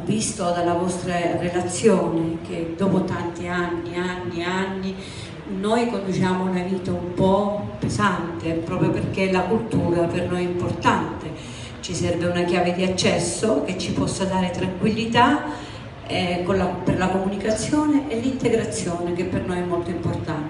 visto dalla vostra relazione che dopo tanti anni, noi conduciamo una vita un po' pesante, proprio perché la cultura per noi è importante. Ci serve una chiave di accesso che ci possa dare tranquillità per la comunicazione e l'integrazione, che per noi è molto importante.